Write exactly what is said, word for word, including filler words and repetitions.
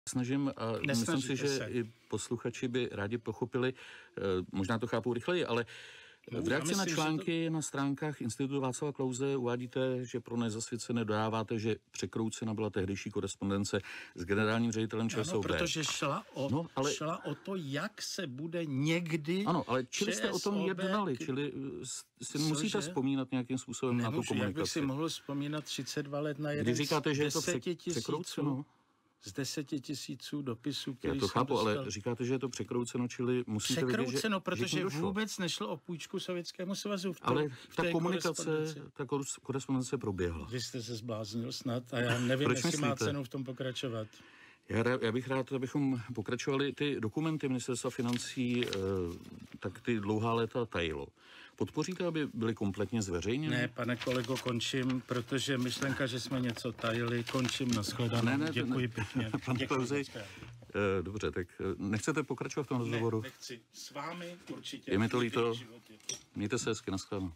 Snažím a myslím si, že se. i posluchači by rádi pochopili, možná to chápou rychleji, ale v reakci na články to... na stránkách Institutu Václava Klause uvádíte, že pro nezasvěcené dodáváte, že překroucena byla tehdejší korespondence s generálním ředitelem ČSOB. Ano, protože šla o, no, ale... šla o to, jak se bude někdy. Ano, ale čili jste o tom jednali, čili si Cože? musíte vzpomínat nějakým způsobem Nemůžu, na tu komunikaci. Jak bych si mohl vzpomínat třicet dva let na jeden. Když říkáte, že je to deseti překrouceno. Z deseti tisíců dopisů, který Já to chápu, dostal. Ale říkáte, že je to překrouceno, čili musíte překrouceno, vědět, že, protože že vůbec nešlo o půjčku Sovětskému svazu. V to, ale v ta komunikace, ta korespondence proběhla. Vy jste se zbláznil snad a já nevím, Proč jestli myslíte? má cenu v tom pokračovat. Já, já bych rád, abychom pokračovali ty dokumenty ministerstva financí, tak ty dlouhá léta tajilo. Podpoříte, aby byly kompletně zveřejněny? Ne, pane kolego, končím, protože myšlenka, že jsme něco tajili, končím, nashledanou. Ne, ne, Děkuji ne, pěkně. Pan Klausej, dobře, tak nechcete pokračovat v tom rozhovoru? Ne, nechci. S vámi určitě. Je mi to líto. Mějte se hezky, nashledanou.